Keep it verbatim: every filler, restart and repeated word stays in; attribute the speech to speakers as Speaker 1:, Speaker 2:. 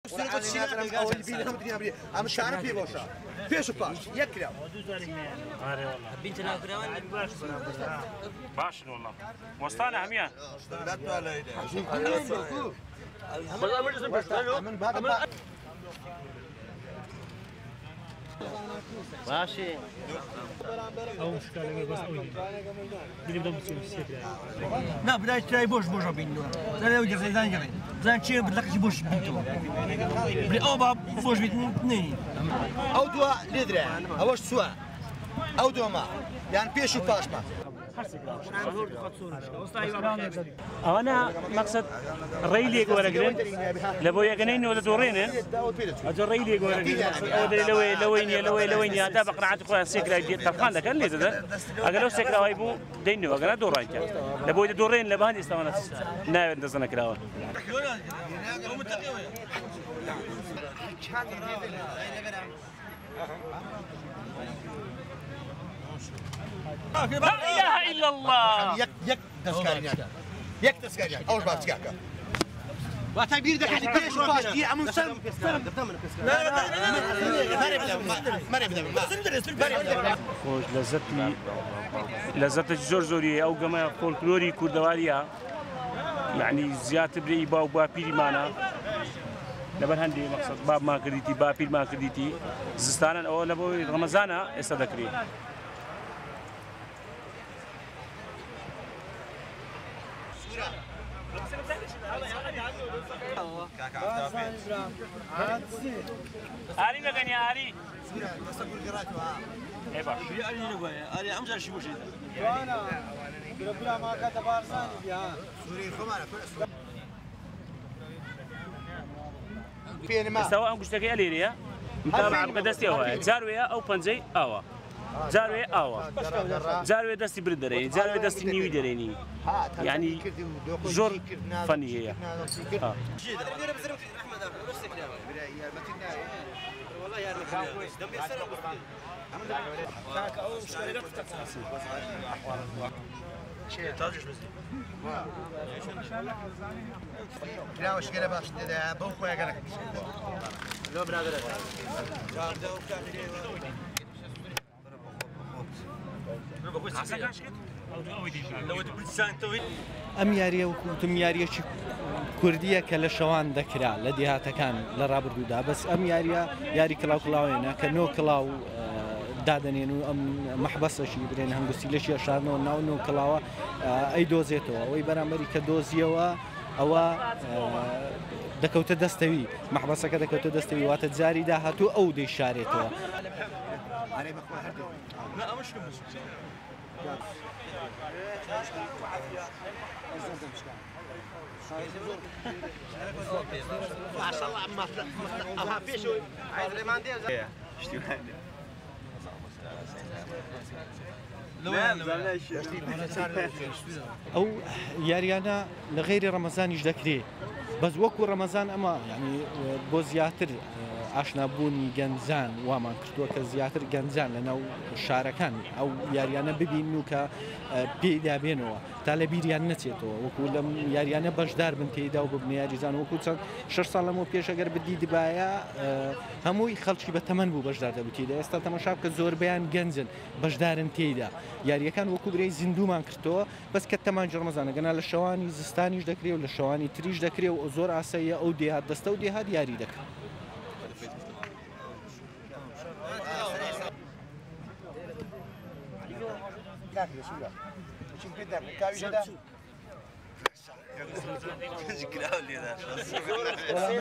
Speaker 1: ئەم شانە پێ بۆشە پێش و پاش یەک کرا
Speaker 2: باشن والله وەستانە هەمیان
Speaker 3: باشێ
Speaker 4: ئەو شکالەکە بەس ئەوی دیدم دەم بچێ سێکرا
Speaker 5: نا برای ترای بۆش بۆژە بینەوە زانێ گەڕێدان گەڕێ زان چێ بلەقی بۆش بینەوە بری ئەو با بۆش بیت نێ
Speaker 1: ئەو دووە لێ درایە ئەوەش چووە ئەو دووەمە یان پێش و پاشمە
Speaker 2: ئەوانە مەقسەد ڕێی لێک وەرەگرن لە بۆ یەکەنەینەوە دەدۆڕێنن ئەجە ڕێی لێک وەرەگرن لەوەی لەوەی نییە لەوەی لەوەی نیە تا بە قەناعەتی خۆیان سێکرای تەرخان دەکەن لێ دەدەن ئەگەر لەو سێکراوای بوو دەینەوە ئەگەر دۆڕانکە لە بۆی دەدۆڕێن لە بەهەندی ئێستاوانە ناوێت دەزەنەکراوە لا إله إلا الله
Speaker 1: يك يك تسكاريان يك تسكاريان أول باب تسكارك وتعبير ده حد بيش وباش دي عم نسلم سلم لا لا لا ما نبدأ ما
Speaker 2: خوش لذتي لذتي زور زوري أو جماعة فولكلوري كردواريا يعني زيادة بري باو بابيري معنا لبن هندي مقصد باب ما كريتي بابير ما كريتي زستانا أو لبو رمضانا استذكري آری نگنی آری. ایبا. آری نگویی. آری همچنان شی باشید. وانا. برای ما کات بارسانی بیا. سوری خماره. فين ما؟ استوى أنقش تكي أليريا. متابعة بقدستي أوه. جاروية أو بنزي أوه. جاروي أوه جاروي دستي بردريني جاروي دستي نيوي دريني يعني جور فني هي والله يا
Speaker 1: لا وش قال باش بوكو يا قالك لا برادر
Speaker 6: ئەم یاریە وەکوتم یاریەکی کوردیە کە لە شەوان دەکرا لە دێهاتەکان لە ڕابردوودا بەس ئەم یاریە یاری کلااو کلااوێنە کە نۆ کلااو دادەنێن و ئەم مەحبەسەشی برێن هەنگستی لەشی شارنەوە ناو نۆ کلااوە ئەی دۆزێتەوە ئەوەی بەرامبەری کە دۆزیەوە ئەوە دەکەوتە دەستەوی مەحبەسەکە دەکەوتە دەستەوی واتە جاری داهاتوو ئەو دەیشارێتەوە
Speaker 1: ما شاء الله عم أبغى فيش عايز ريماندي شتي
Speaker 6: ئەو یاریانە لە غێری ڕەمەزانیش دەکرێت بەس وەکو ڕەمەزان ئەمە یعنی بۆ زیاتر ئاشنابوونی گەنجان وامان کردووە کە زیاتر گەنجان لەناو شارەکان ئەو یاریانە ببین و کە پێیدا بێنەوە تا لە بیریان نەچێتەوە وەکو لەم یاریانە بەشدار بن تێیدا و ببنە یاریزان وەکو چەند شەش ساڵ لەمەوە پێش ئەگەر بدی دبایە هەمووی خەڵکی بە تەمەن بوو بەشدار دەبوو تێیدا ئێستا تەماشا بکە زۆربەیان گەنجن بەشدارن تێیدا یاریەکان وەکو برەی زیندومان کردەوە بەس کە تەمانجی ڕەمەزانە گەنا لە شەوانی زستانیش دەکرێت و لە شەوانی تریش دەکرێت و زۆر ئاساییە ئەو دێهات دەستە و دێهات یاری دەکات
Speaker 1: لا يا شو لا شو كده كاوي ده